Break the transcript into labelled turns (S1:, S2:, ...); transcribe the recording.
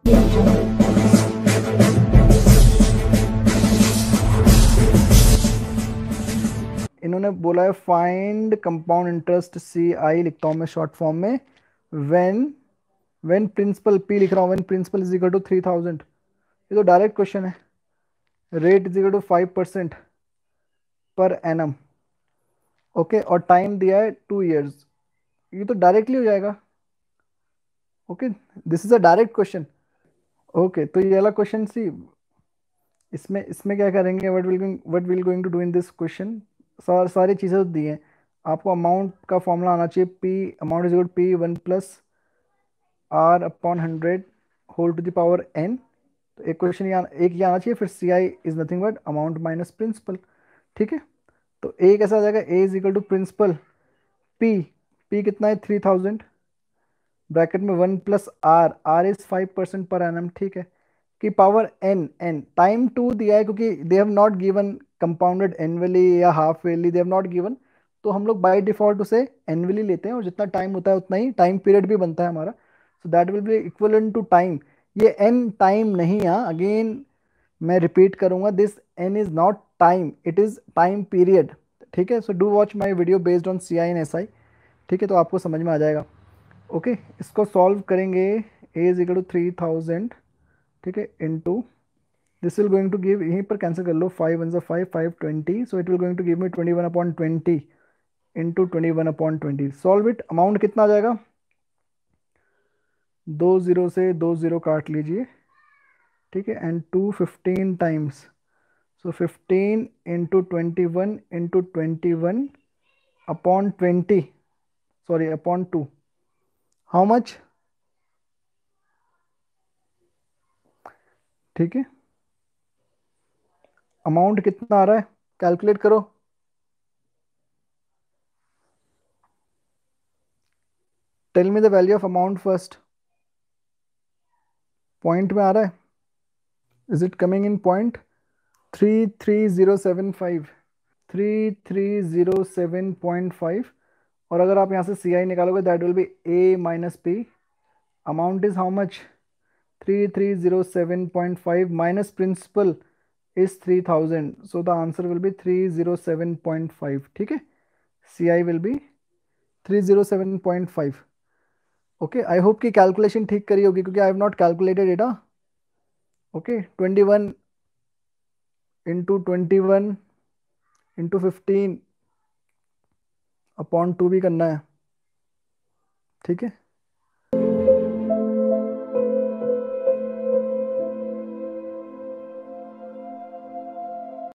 S1: इन्होंने बोला है find compound interest C I, लिखता हूँ मैं शॉर्ट फॉर्म में। व्हेन व्हेन प्रिंसिपल पी लिख रहा हूँ, when principal is equal to 3000। ये तो डायरेक्ट क्वेश्चन है। Rate is equal to 5% per annum. Okay, और टाइम दिया है 2 years। ये तो डायरेक्टली हो जाएगा। Okay, this is a direct question. Okay, तो ये वाला क्वेश्चन सी, इसमें इसमें क्या करेंगे, what will going to do in this question. सारी चीज़ें तो दी हैं आपको। अमाउंट का फॉर्मूला आना चाहिए, P amount is equal P 1+r/100 whole to the power n। तो एक क्वेश्चन एक ये आना चाहिए, फिर C I is nothing but amount minus principal. ठीक है, तो ए कैसा आ जाएगा, A is equal to principal P, P कितना है 3000, ब्रैकेट में 1+r, are is 5% per annum. ठीक है, कि पावर एन, एन टाइम 2 दिया है क्योंकि they have not given compounded annually या half yearly, they have not given. तो हम लोग बाय डिफॉल्ट उसे एनुअली लेते हैं, और जितना टाइम होता है उतना ही टाइम पीरियड भी बनता है हमारा। So that will be equivalent to time. ये एन टाइम नहीं है, अगेन मैं रिपीट करूंगा, this N is not time, it is time period. ठीक है, so do watch my video based on C I and S I. ठीक है, तो आपको समझ में आ जाएगा। ओके, इसको सॉल्व करेंगे। ए इज इक्वल टू 3000, ठीक है, into this will going to give, यहीं पर कैंसिल कर लो, 5 1 5, 520, so it will going to give me 21/20 into 21/20। Solve it, amount कितना आ जाएगा, 2 0 से 2 0 काट लीजिए। ठीक है, and 215 times, so 15 into 21 into 21/20, sorry upon 2, how much. ठीक है, अमाउंट कितना आ रहा है, कैलकुलेट करो। Tell me the value of amount first. Point में आ रहा है, is it coming in point, 33075, 3307.5। और अगर आप यहाँ से सी आई निकालोगे that will be A minus P. Amount is how much, 3307.5 minus principal is 3000, so the answer will be 307.5। ठीक है, C I will be 307.5। Okay, I hope कि calculation ठीक करी होगी क्योंकि I have not calculated it. Okay, 21 into 21 into 15/2 भी करना है। ठीक है।